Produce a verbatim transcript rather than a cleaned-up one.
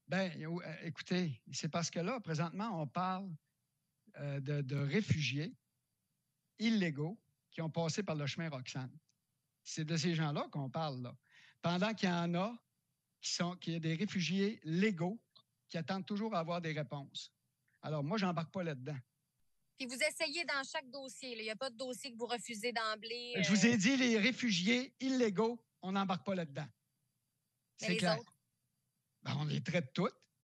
Bien, écoutez, c'est parce que là, présentement, on parle euh, de, de réfugiés illégaux qui ont passé par le chemin Roxham. C'est de ces gens-là qu'on parle, là. Pendant qu'il y en a qui sont, qu'il y a des réfugiés légaux qui attendent toujours à avoir des réponses. Alors, moi, je n'embarque pas là-dedans. Puis vous essayez dans chaque dossier. Il n'y a pas de dossier que vous refusez d'emblée. Euh... Je vous ai dit, les réfugiés illégaux, on n'embarque pas là-dedans. C'est clair. Autres? Ben, on les traite toutes.